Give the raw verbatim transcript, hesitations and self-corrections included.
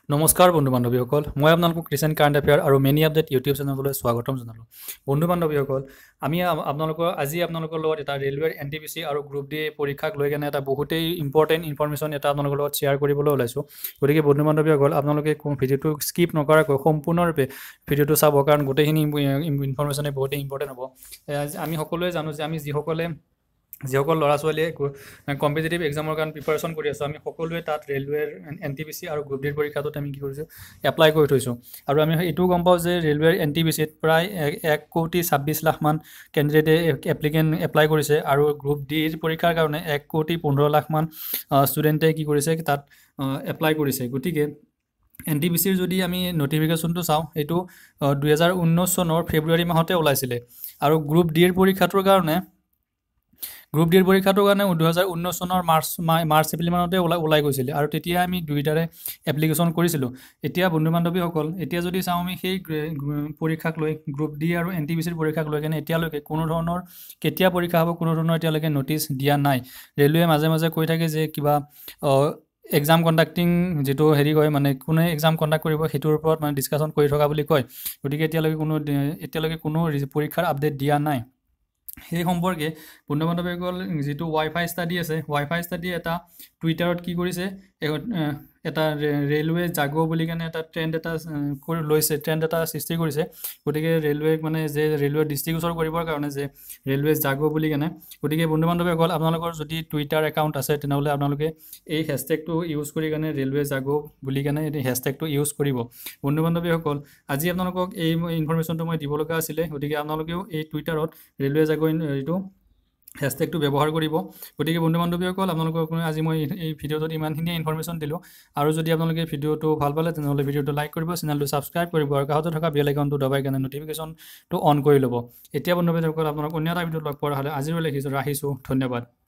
নমস্কাৰ বন্ধু বান্ধৱীসকল, মই আপোনালোকক ৰিচেণ্ট কাৰেণ্ট এফেয়াৰ আৰু মেনি আপডেট ইউটিউব চেনেললৈ স্বাগতম জনালোঁ। বন্ধু বান্ধৱীসকল, আমি আ- আপোনালোকৰ আজি আপোনালোকৰ লগত এটা ৰেলৱেৰ এন টি পি চি আৰু গ্ৰুপ ডি পৰীক্ষাক লৈ কেনে এটা বহুতেই ইম্পৰ্টেণ্ট ইনফৰমেশ্যন এটা আপোনালোকৰ লগত শ্বেয়াৰ কৰিবলৈ ওলাইছোঁ। গতিকে বন্ধু বান্ধৱীসকল, আপোনালোকে কোনো ভিডিঅ'টো স্কিপ নকৰাকৈ সম্পূৰ্ণৰূপে ভিডিঅ'টো চাব, কাৰণ গোটেইখিনি ইনফৰমেশ্যনে বহুতেই ইম্পৰ্টেণ্ট হ'ব। এ, আজি আমি সকলোৱে জানো যে আমি যিসকলে যিসকল ল'ৰা ছোৱালীয়ে কম্পিটিটিভ এক্সামৰ কাৰণে প্ৰিপাৰেশ্যন কৰি আছোঁ, আমি সকলোৱে তাত ৰেলৱেৰ এন টি পি চি আৰু গ্ৰুপ ডিৰ পৰীক্ষাটোত আমি কি কৰিছোঁ, এপ্লাই কৰি থৈছোঁ। আৰু আমি এইটোও গম পাওঁ যে ৰেলৱেৰ এন টি পি চিত প্ৰায় এক- এক কোটি ছাব্বিছ লাখমান কেণ্ডিডেটে এপ্লিকেণ্ট এপ্লাই কৰিছে, আৰু গ্ৰুপ ডিৰ পৰীক্ষাৰ কাৰণে এক কোটি পোন্ধৰ লাখমান ষ্টুডেণ্টে কি কৰিছে, তাত এপ্লাই কৰিছে। গতিকে এন টি পি চিৰ যদি আমি নটিফিকেশ্যনটো চাওঁ, এইটো দুহেজাৰ ঊনৈছ চনৰ ফেব্ৰুৱাৰী মাহতে ওলাইছিলে। আৰু গ্ৰুপ ডিৰ পৰীক্ষাটোৰ কাৰণে গ্ৰুপ ডিৰ পৰীক্ষাটোৰ কাৰণে দুহেজাৰ ঊনৈছ চনৰ মাৰ্চ মা- মাৰ্চ এপ্ৰিল মানতে ওলাই ওলাই গৈছিলে, আৰু তেতিয়া আমি দুইটাৰে এপ্লিকেশ্যন কৰিছিলোঁ। এতিয়া বন্ধু বান্ধৱীসকল, এতিয়া যদি চাওঁ আমি সেই গ্ৰে- গ্ৰ- পৰীক্ষাক লৈ, গ্ৰুপ ডি আৰু এন টি পি চিৰ পৰীক্ষাক লৈ কেনে এতিয়ালৈকে কোনো ধৰণৰ কেতিয়া পৰীক্ষা হ'ব কোনো ধৰণৰ এতিয়ালৈকে নটিচ দিয়া নাই। ৰেলৱে মাজে মাজে কৈ থাকে যে কিবা এক্সাম কণ্ডাক্টিং যিটো হেৰি কয়, মানে কোনে এক্সাম কণ্ডাক্ট কৰিব সেইটোৰ ওপৰত মানে ডিছকাশ্যন কৰি থকা বুলি কয়। গতিকে এতিয়ালৈকে কোনো এতিয়ালৈকে কোনো ৰি- পৰীক্ষাৰ আপডেট দিয়া নাই। সেই সম্পৰ্কে বন্ধু বান্ধৱীসকল, যিটো ৱাই ফাই ষ্টাডি আছে, ৱাই ফাই ষ্টাডি এটা টুইটাৰত কি কৰিছে, এ- এ, এটা ৰে- ৰেলৱে জাগো বুলি কেনে এটা ট্ৰেণ্ড এটা আহ, কৰি লৈছে, ট্ৰেণ্ড এটা সৃষ্টি কৰিছে। গতিকে ৰেলৱেক মানে যে ৰেলৱে দৃষ্টিগোচৰ কৰিবৰ কাৰণে যে ৰেলৱে জাগো বুলি কেনে। গতিকে বন্ধু বান্ধৱীসকল, আপোনালোকৰ যদি টুইটাৰ একাউণ্ট আছে তেনেহ'লে আপোনালোকে এই হেছটেগটো ইউজ কৰি কেনে ৰেলৱে জাগো বুলি কেনে এই হেছটেগটো ইউজ কৰিব। বন্ধু বান্ধৱীসকল, আজি আপোনালোকক এই ইনফৰমেশ্যনটো মই দিব লগা আছিলে। গতিকে আপোনালোকেও এই টুইটাৰত ৰেলৱে জাগো এইটো হেছটেগটো ব্যৱহাৰ কৰিব। গতিকে বন্ধু বান্ধৱীসকল, আপোনালোকক আজি মই এই ভিডিঅ'টোত ইমানখিনিয়ে ইনফৰমেশ্যন দিলোঁ। আৰু যদি আপোনালোকে ভিডিঅ'টো ভাল পালে তেনেহ'লে ভিডিঅ'টো লাইক কৰিব, চেনেলটো ছাবস্ক্ৰাইব কৰিব, আৰু কাষতে থকা বেল আইকনটো দবাই কেনে নটিফিকেশ্যনটো অন কৰি ল'ব। এতিয়া বন্ধু বান্ধৱীসকল, আপোনালোক অন্য এটা ভিডিঅ'ত লগ পোৱাৰ হ'লে আজিলৈ ৰাখিছোঁ ৰাখিছোঁ ধন্যবাদ।